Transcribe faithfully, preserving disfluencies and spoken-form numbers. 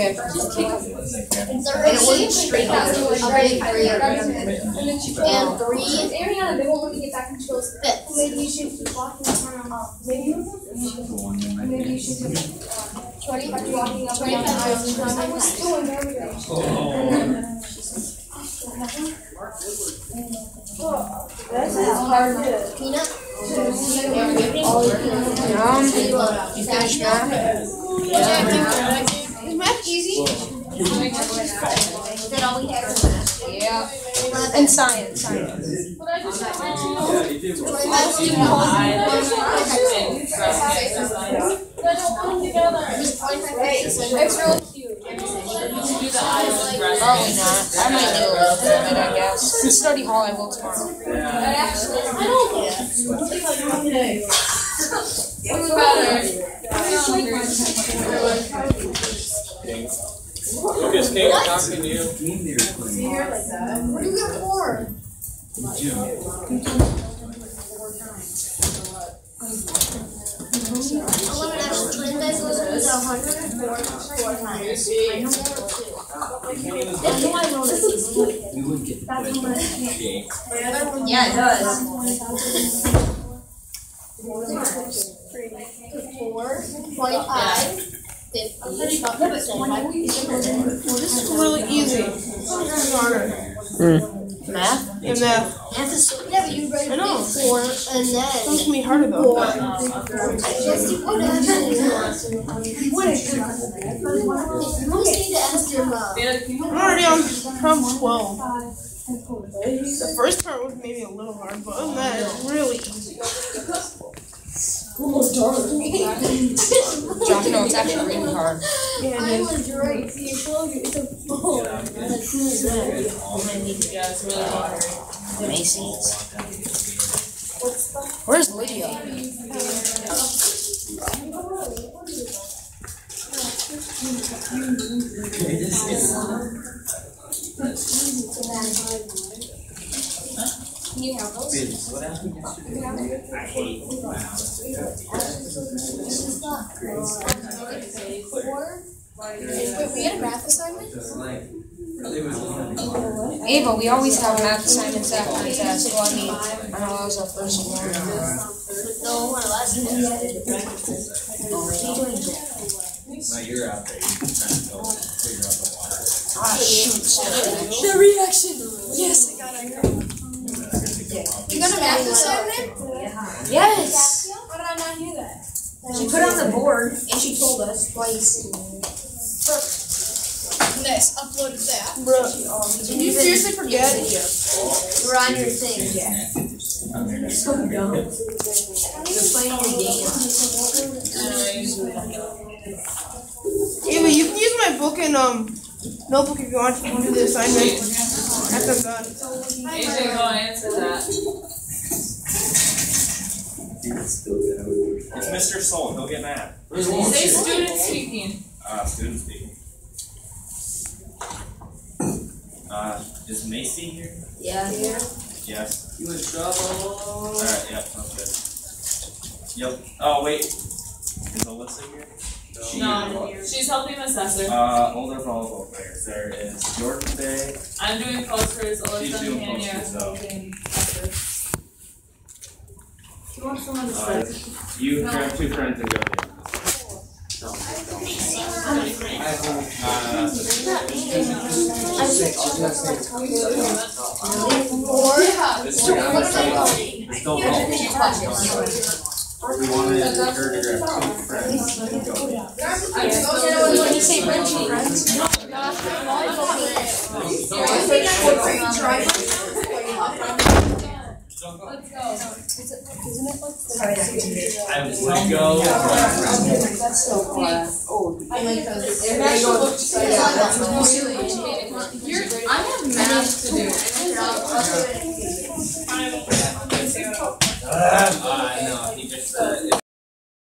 Okay. And it wasn't straight up. A big three. And three. Ariana, they won't let me get back into those. Fifths. Maybe you should keep walking around. Maybe you Maybe you should keep twenty-five walking up and down. I was doing everything. This is hard to. Peanut. Um, you finished math? Yeah. Is math easy? Is that all we have? Yeah. And science. Science. It's really cute. Probably not. I might do a little bit of it, I guess. In study hall, I will tomorrow. I don't know. What's better? Lucas, Kate, I'm talking to you. What do you get for? Yeah, it does. Four, twenty-five, fifty. This is really easy. Mm. Math? Yeah, math. Math is so, yeah, but you read I know. four, and It's then going to be harder though. four. Just you would actually you would You need to ask your mom. I'm already on problem twelve. The first part was maybe a little hard, but other than that, it's really easy. John, no, it's actually really hard. Yeah, I it is. was right. See, I told you, it's a phone. As soon as that. Yeah, it's really hard. Macy's. What's the Where's Lydia? Can you have those? What happened yesterday? I hate Four. Wait, we had a math assignment? Ava, we always have math assignments after the test. Well, I mean, I know that was our first one. No, our last one. Now you're out there. You're trying to go figure out the water. Ah, shoot. The reaction! Yes, I got it. You got a math assignment? Yes! How did I not hear that? She put it on the board. And she told us twice. Nice, uploaded that. Bro, Did you seriously forget? We're on your thing. Yeah. So dumb. You're playing your game. Ava, you can use my book and um notebook if you want to do the assignment. After I'm done. A J, go answer that. It's Mister Soul. Go get mad. Say student speaking. Uh, student speaking. Uh, is Macy here? Yeah. Yes. You in trouble? Alright, yep, sounds good. Yep. Oh, wait. Is Alyssa here? No, she's helping assessor. Uh, older volleyball players. There is Jordan Bay. I'm doing posters. She's Alyssa and doing Tanya posters, are though. helping assessor. You want someone to Uh, sit? you grab two friends and go there. We wanted her to grab two friends and go there. When you say friends, you friends? Let's go. I was let go. That's so far. Oh, I like those. You're, I have math to do. Uh, no,